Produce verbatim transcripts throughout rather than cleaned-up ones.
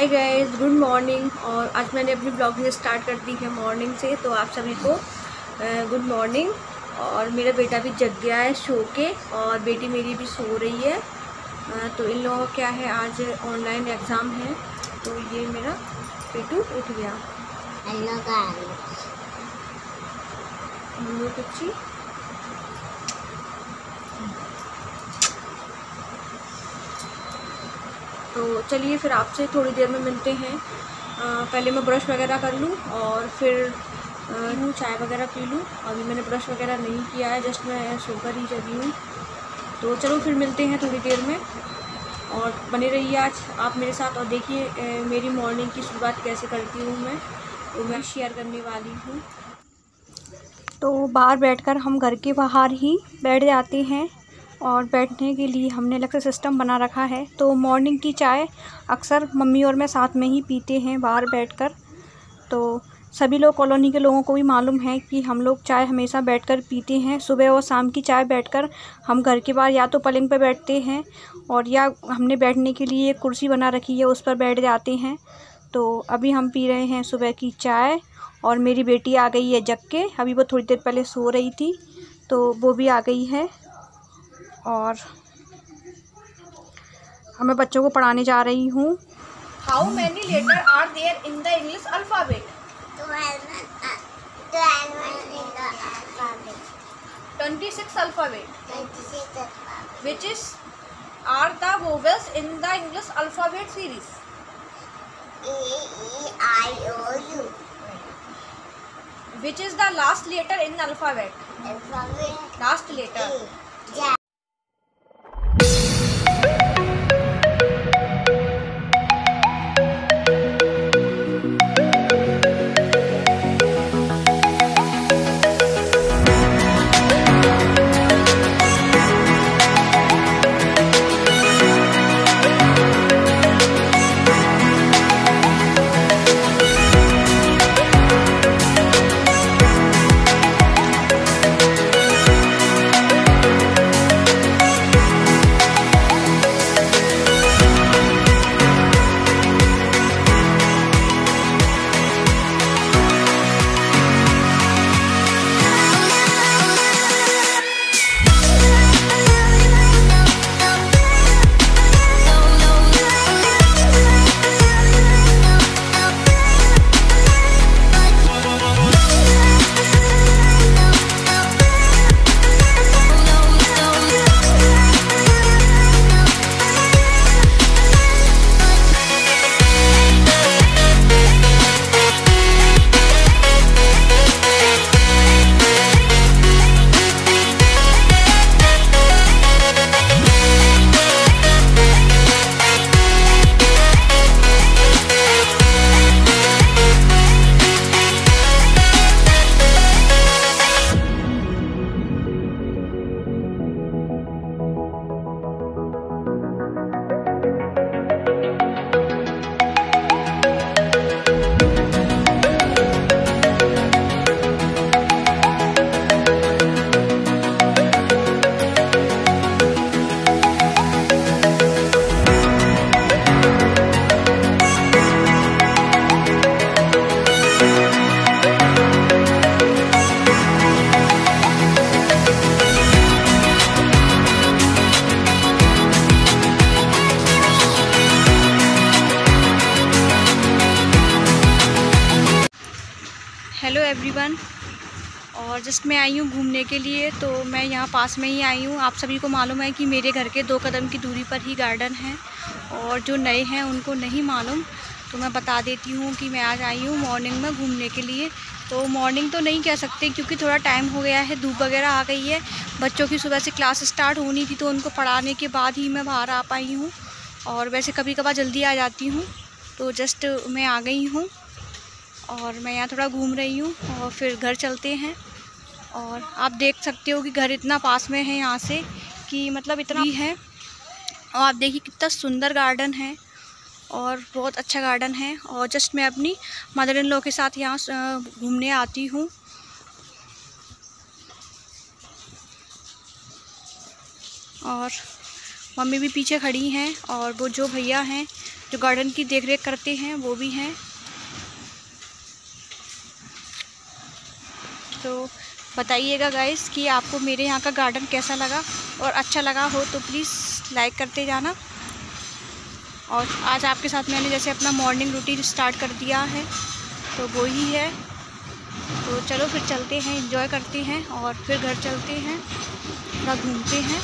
Hi guys, good morning. और आज मैंने अपनी ब्लॉगिंग स्टार्ट कर दी है मॉर्निंग से, तो आप सभी को गुड मॉर्निंग। और मेरा बेटा भी जग गया है सो के, और बेटी मेरी भी सो रही है। आ, तो इन लोगों का क्या है, आज ऑनलाइन एग्ज़ाम है, तो ये मेरा बेटू उठ गया। हेलो गाइस, कुछ तो चलिए फिर आपसे थोड़ी देर में मिलते हैं। आ, पहले मैं ब्रश वगैरह कर लूँ और फिर हूँ चाय वगैरह पी लूँ। अभी मैंने ब्रश वगैरह नहीं किया है, जस्ट मैं सोकर ही जगी हूँ। तो चलो फिर मिलते हैं थोड़ी देर में, और बने रहिए आज आप मेरे साथ। और देखिए मेरी मॉर्निंग की शुरुआत कैसे करती हूँ मैं, तो मैं शेयर करने वाली हूँ। तो बाहर बैठकर हम घर के बाहर ही बैठ जाते हैं, और बैठने के लिए हमने अलग से सिस्टम बना रखा है। तो मॉर्निंग की चाय अक्सर मम्मी और मैं साथ में ही पीते हैं बाहर बैठकर। तो सभी लोग, कॉलोनी के लोगों को भी मालूम है कि हम लोग चाय हमेशा बैठकर पीते हैं। सुबह और शाम की चाय बैठकर हम घर के बाहर या तो पलंग पर बैठते हैं, और या हमने बैठने के लिए एक कुर्सी बना रखी है, उस पर बैठ जाते हैं। तो अभी हम पी रहे हैं सुबह की चाय, और मेरी बेटी आ गई है जग के। अभी वो थोड़ी देर पहले सो रही थी, तो वो भी आ गई है। और मैं बच्चों को पढ़ाने जा रही हूँ। How many letter are there in the English alphabet? Twenty six alphabet. Which is are the vowels in the English alphabet series? E, E, I, O, U. Which is the last letter in the alphabet? Alphabet. Last letter. E. Ja. Hello everyone. और just मैं आई हूँ घूमने के लिए। तो मैं यहाँ पास में ही आई हूँ। आप सभी को मालूम है कि मेरे घर के दो कदम की दूरी पर ही गार्डन है, और जो नए हैं उनको नहीं मालूम, तो मैं बता देती हूँ कि मैं आज आई हूँ मॉर्निंग में घूमने के लिए। तो मॉर्निंग तो नहीं कह सकते, क्योंकि थोड़ा टाइम हो गया है, धूप वगैरह आ गई है। बच्चों की सुबह से क्लास स्टार्ट होनी थी, तो उनको पढ़ाने के बाद ही मैं बाहर आ पाई हूँ। और वैसे कभी कभार जल्दी आ जाती हूँ, तो जस्ट मैं आ गई हूँ, और मैं यहाँ थोड़ा घूम रही हूँ, और फिर घर चलते हैं। और आप देख सकते हो कि घर इतना पास में है यहाँ से, कि मतलब इतना ही है। और आप देखिए कितना सुंदर गार्डन है, और बहुत अच्छा गार्डन है। और जस्ट मैं अपनी मदर इन लॉ के साथ यहाँ घूमने आती हूँ। और मम्मी भी पीछे खड़ी हैं और वो जो भैया हैं जो गार्डन की देख रेख करते हैं वो भी हैं। तो बताइएगा गाइस कि आपको मेरे यहाँ का गार्डन कैसा लगा, और अच्छा लगा हो तो प्लीज़ लाइक करते जाना। और आज आपके साथ मैंने जैसे अपना मॉर्निंग रूटीन स्टार्ट कर दिया है तो वो ही है। तो चलो फिर चलते हैं, एंजॉय करते हैं और फिर घर चलते हैं, थोड़ा घूमते हैं।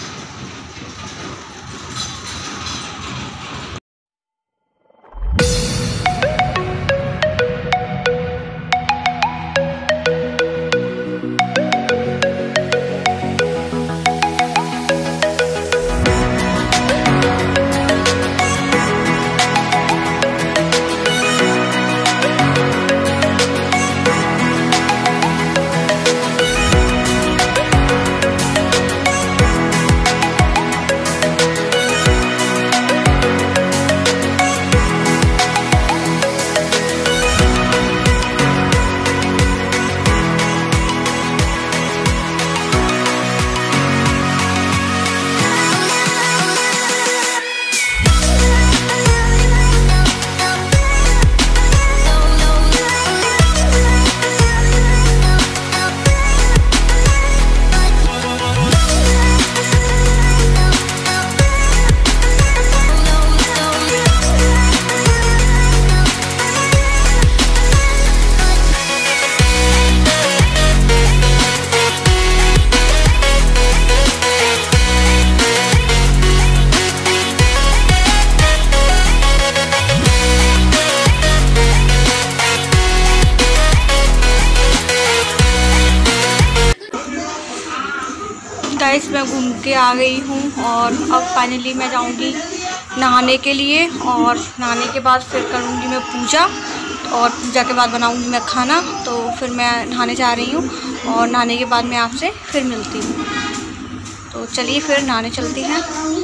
गाइस मैं घूम के आ गई हूँ और अब फाइनली मैं जाऊँगी नहाने के लिए, और नहाने के बाद फिर करूँगी मैं पूजा, और पूजा के बाद बनाऊँगी मैं खाना। तो फिर मैं नहाने जा रही हूँ और नहाने के बाद मैं आपसे फिर मिलती हूँ। तो चलिए फिर नहाने चलती हैं।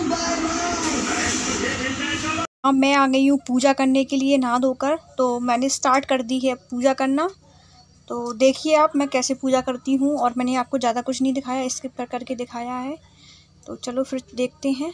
अब मैं आ गई हूँ पूजा करने के लिए नहा धोकर। तो मैंने स्टार्ट कर दी है पूजा करना। तो देखिए आप मैं कैसे पूजा करती हूँ, और मैंने आपको ज़्यादा कुछ नहीं दिखाया, स्किप कर करके दिखाया है। तो चलो फिर देखते हैं।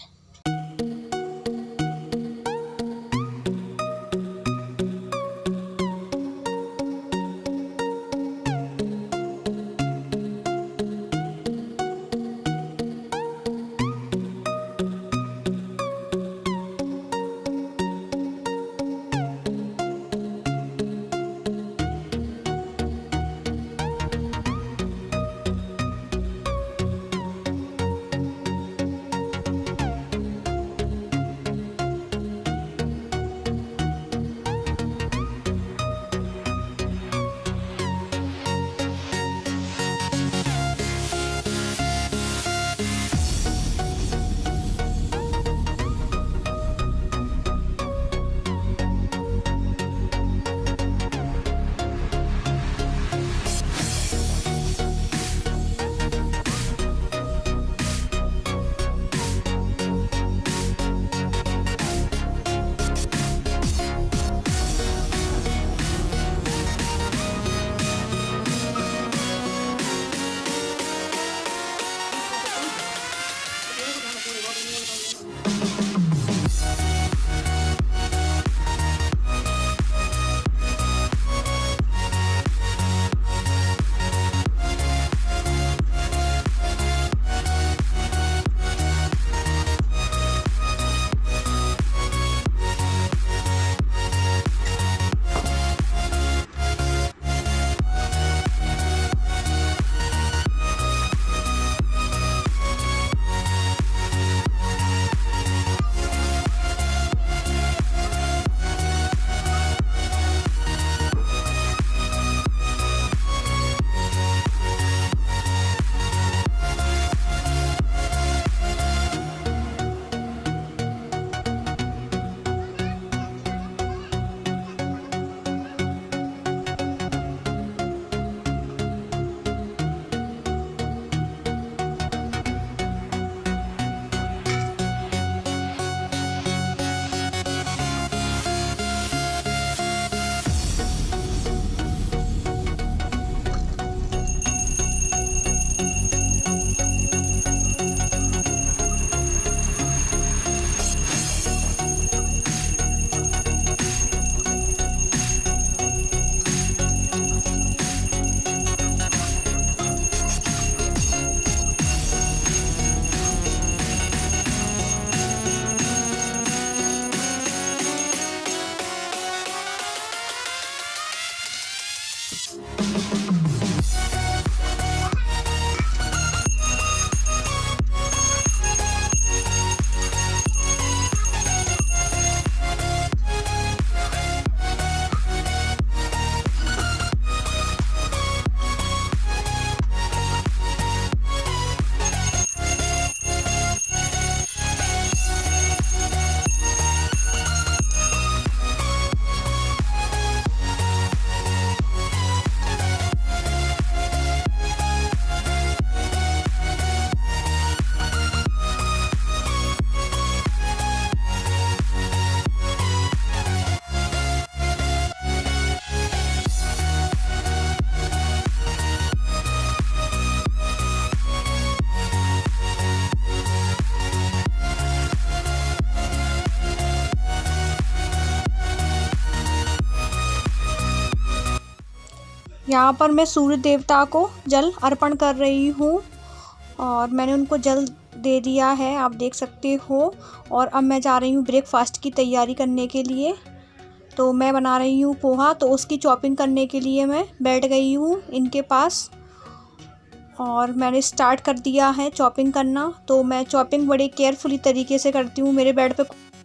यहाँ पर मैं सूर्य देवता को जल अर्पण कर रही हूँ और मैंने उनको जल दे दिया है, आप देख सकते हो। और अब मैं जा रही हूँ ब्रेकफास्ट की तैयारी करने के लिए। तो मैं बना रही हूँ पोहा, तो उसकी चॉपिंग करने के लिए मैं बैठ गई हूँ इनके पास और मैंने स्टार्ट कर दिया है चॉपिंग करना। तो मैं चॉपिंग बड़े केयरफुली तरीके से करती हूँ। मेरे बेड पे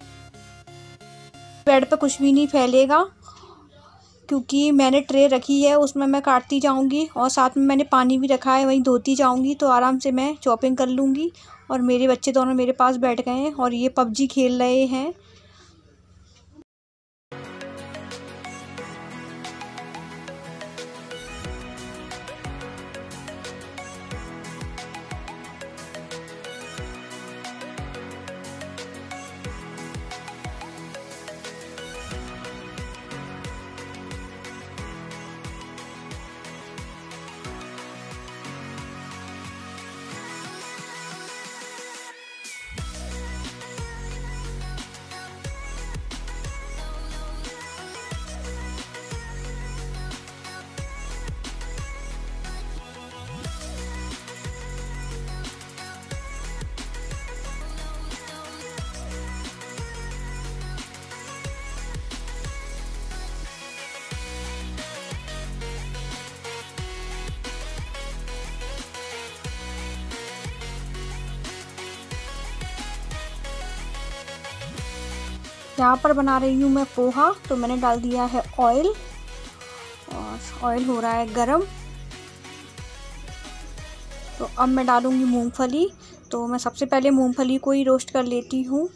बेड पे कुछ भी नहीं फैलेगा क्योंकि मैंने ट्रे रखी है, उसमें मैं काटती जाऊंगी और साथ में मैंने पानी भी रखा है, वहीं धोती जाऊंगी तो आराम से मैं चॉपिंग कर लूँगी। और मेरे बच्चे दोनों मेरे पास बैठ गए हैं और ये पबजी खेल रहे हैं। यहाँ पर बना रही हूँ मैं पोहा। तो मैंने डाल दिया है ऑयल और ऑयल हो रहा है गरम। तो अब मैं डालूँगी मूंगफली। तो मैं सबसे पहले मूंगफली को ही रोस्ट कर लेती हूँ।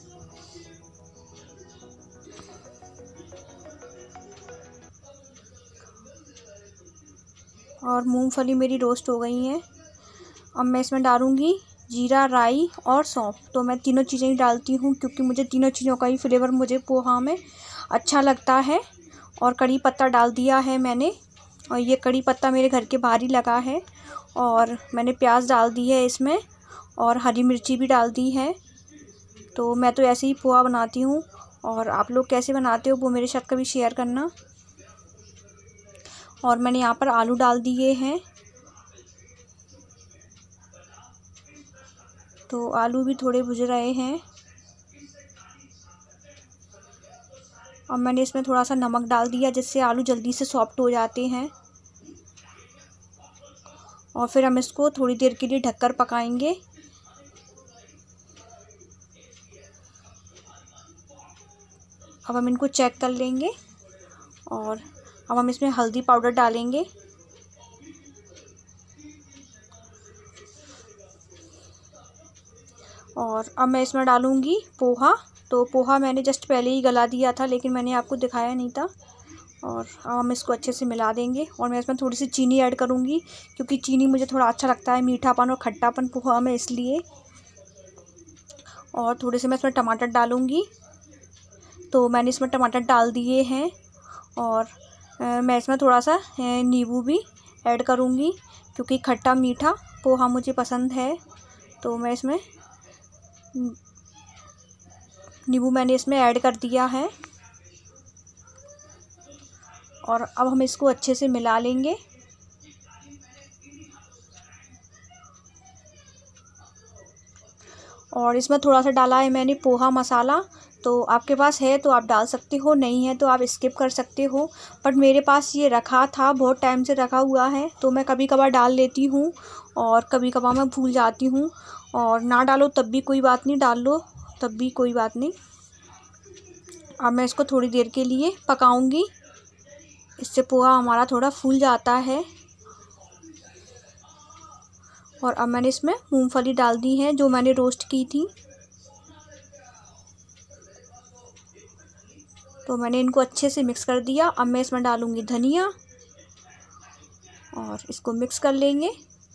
और मूंगफली मेरी रोस्ट हो गई है। अब मैं इसमें डालूँगी जीरा, राई और सौंफ। तो मैं तीनों चीज़ें ही डालती हूँ क्योंकि मुझे तीनों चीज़ों का ही फ्लेवर मुझे पोहा में अच्छा लगता है। और कड़ी पत्ता डाल दिया है मैंने और ये कड़ी पत्ता मेरे घर के बाहर ही लगा है। और मैंने प्याज डाल दी है इसमें और हरी मिर्ची भी डाल दी है। तो मैं तो ऐसे ही पोहा बनाती हूँ और आप लोग कैसे बनाते हो वो मेरे साथ कभी शेयर करना। और मैंने यहाँ पर आलू डाल दिए हैं। तो आलू भी थोड़े भुज रहे हैं। अब मैंने इसमें थोड़ा सा नमक डाल दिया जिससे आलू जल्दी से सॉफ्ट हो जाते हैं। और फिर हम इसको थोड़ी देर के लिए ढककर पकाएंगे। अब हम इनको चेक कर लेंगे और अब हम इसमें हल्दी पाउडर डालेंगे। और अब मैं इसमें डालूँगी पोहा। तो पोहा मैंने जस्ट पहले ही गला दिया था लेकिन मैंने आपको दिखाया नहीं था। और अब हम इसको अच्छे से मिला देंगे। और मैं इसमें थोड़ी सी चीनी ऐड करूँगी क्योंकि चीनी मुझे थोड़ा अच्छा लगता है, मीठापन और खट्टापन पोहा में, इसलिए। और थोड़े से मैं इसमें टमाटर डालूँगी। तो मैंने इसमें टमाटर डाल दिए हैं। और आ, मैं इसमें थोड़ा सा नींबू भी ऐड करूँगी क्योंकि खट्टा मीठा पोहा मुझे पसंद है। तो मैं इसमें नींबू मैंने इसमें ऐड कर दिया है। और अब हम इसको अच्छे से मिला लेंगे। और इसमें थोड़ा सा डाला है मैंने पोहा मसाला तो आपके पास है तो आप डाल सकते हो, नहीं है तो आप स्किप कर सकते हो। बट मेरे पास ये रखा था, बहुत टाइम से रखा हुआ है, तो मैं कभी कभार डाल लेती हूँ और कभी कभार मैं भूल जाती हूँ। और ना डालो तब भी कोई बात नहीं, डाल लो तब भी कोई बात नहीं। अब मैं इसको थोड़ी देर के लिए पकाऊंगी, इससे पोहा हमारा थोड़ा फूल जाता है। और अब मैंने इसमें मूंगफली डाल दी है जो मैंने रोस्ट की थी। तो मैंने इनको अच्छे से मिक्स कर दिया। अब मैं इसमें डालूंगी धनिया और इसको मिक्स कर लेंगे।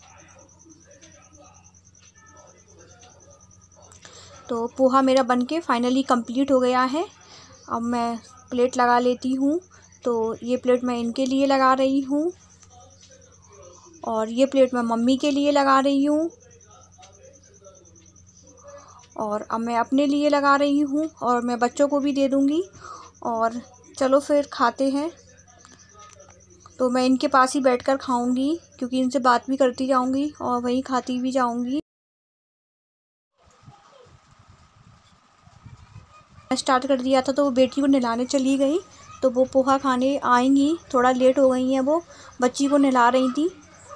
तो पोहा मेरा बनके फाइनली कंप्लीट हो गया है। अब मैं प्लेट लगा लेती हूँ। तो ये प्लेट मैं इनके लिए लगा रही हूँ और ये प्लेट मैं मम्मी के लिए लगा रही हूँ और अब मैं अपने लिए लगा रही हूँ और मैं बच्चों को भी दे दूँगी। और चलो फिर खाते हैं। तो मैं इनके पास ही बैठकर खाऊंगी क्योंकि इनसे बात भी करती जाऊंगी और वहीं खाती भी जाऊंगी। स्टार्ट कर दिया था तो वो बेटी को नहलाने चली गई, तो वो पोहा खाने आएंगी, थोड़ा लेट हो गई हैं, वो बच्ची को नहला रही थी।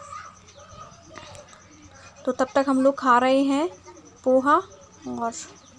तो तब तक हम लोग खा रहे हैं पोहा। और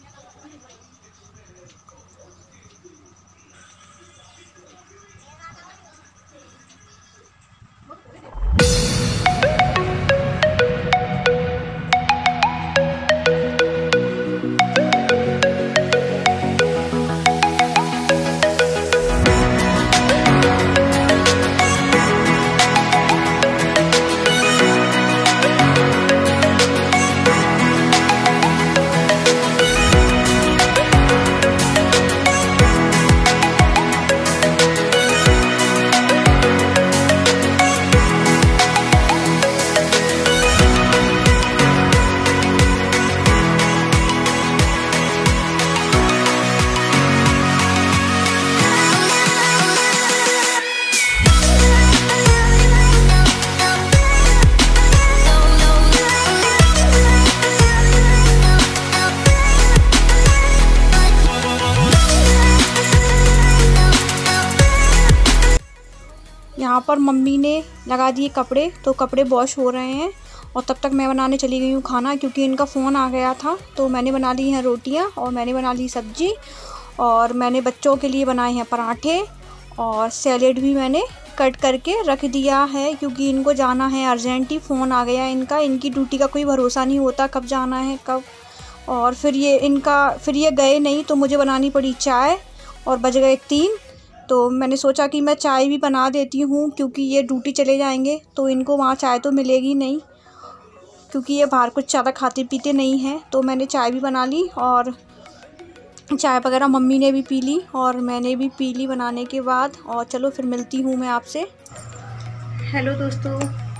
यहाँ पर मम्मी ने लगा दिए कपड़े, तो कपड़े वॉश हो रहे हैं। और तब तक मैं बनाने चली गई हूँ खाना, क्योंकि इनका फ़ोन आ गया था। तो मैंने बना ली हैं रोटियाँ और मैंने बना ली सब्जी और मैंने बच्चों के लिए बनाए हैं पराठे और सैलेड भी मैंने कट करके रख दिया है, क्योंकि इनको जाना है अर्जेंट ही, फ़ोन आ गया इनका। इनकी ड्यूटी का कोई भरोसा नहीं होता कब जाना है कब। और फिर ये इनका फिर ये गए नहीं तो मुझे बनानी पड़ी चाय और बज गए तीन। तो मैंने सोचा कि मैं चाय भी बना देती हूँ, क्योंकि ये ड्यूटी चले जाएंगे तो इनको वहाँ चाय तो मिलेगी नहीं, क्योंकि ये बाहर कुछ ज़्यादा खाते पीते नहीं हैं। तो मैंने चाय भी बना ली और चाय वगैरह मम्मी ने भी पी ली और मैंने भी पी ली बनाने के बाद। और चलो फिर मिलती हूँ मैं आपसे। हेलो दोस्तों,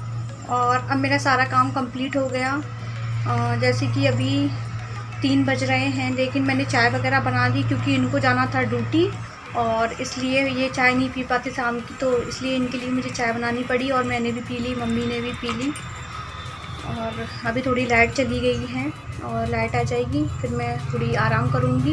और अब मेरा सारा काम कंप्लीट हो गया। जैसे कि अभी तीन बज रहे हैं, लेकिन मैंने चाय वगैरह बना ली क्योंकि इनको जाना था ड्यूटी और इसलिए ये चाय नहीं पी पाते शाम की, तो इसलिए इनके लिए मुझे चाय बनानी पड़ी और मैंने भी पी ली, मम्मी ने भी पी ली। और अभी थोड़ी लाइट चली गई है और लाइट आ जाएगी फिर मैं थोड़ी आराम करूँगी।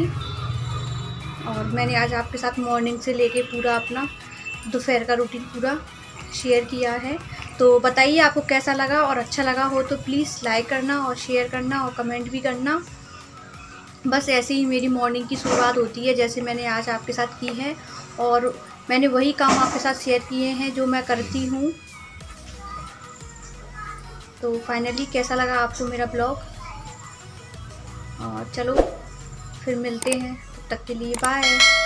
और मैंने आज आपके साथ मॉर्निंग से लेके पूरा अपना दोपहर का रूटीन पूरा शेयर किया है। तो बताइए आपको कैसा लगा, और अच्छा लगा हो तो प्लीज़ लाइक करना और शेयर करना और कमेंट भी करना। बस ऐसे ही मेरी मॉर्निंग की शुरुआत होती है, जैसे मैंने आज आपके साथ की है, और मैंने वही काम आपके साथ शेयर किए हैं जो मैं करती हूँ। तो फाइनली कैसा लगा आपको मेरा ब्लॉग, और चलो फिर मिलते हैं, तब तक के लिए बाय।